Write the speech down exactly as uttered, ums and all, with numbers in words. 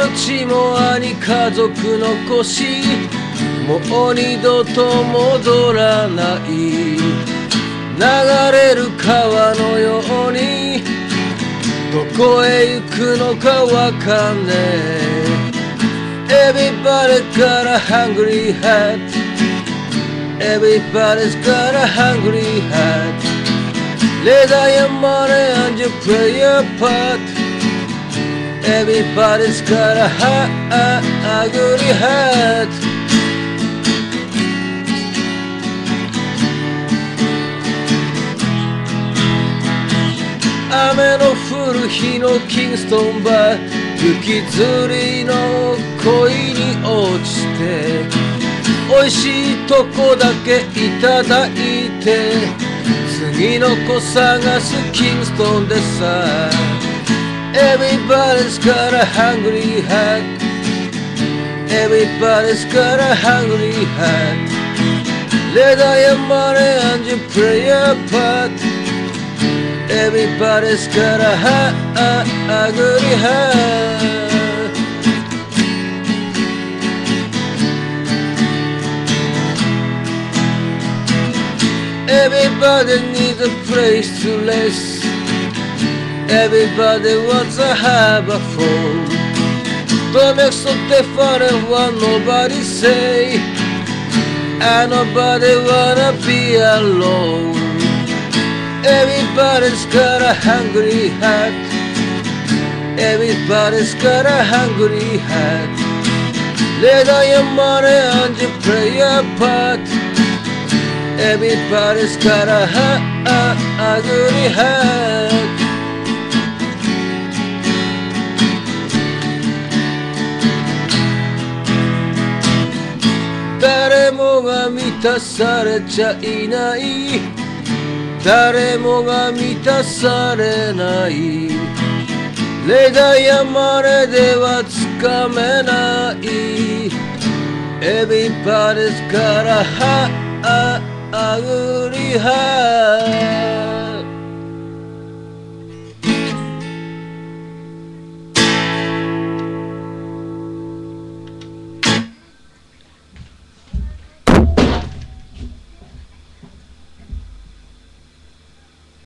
の血も兄家族残し、もう二度と戻らない。流れる川のようにどこへ行くのかわかんねえ。 Everybody got a hungry heart. Everybody's got a hungry heart. Lay down your money and you play your part. Everybody's got a hungry heart. 雨の降る日のキングストンバー、雪吊りの恋に落ちて、美味しいとこだけいただいて、次の子探すキングストンでさ。 Everybody's got a hungry heart. Everybody's got a hungry heart. Lay down your money and you play your part. Everybody's got a hungry heart. Everybody needs a place to rest. Everybody wants to have a phone. Don't make so different what nobody say. And nobody wanna be alone. Everybody's got a hungry heart. Everybody's got a hungry heart. Lay down your money and you play your part. Everybody's got a hungry heart. 誰もが満たされちゃいない。誰もが満たされない。レダやマネではつかめない。Everybody's got a hungry heart.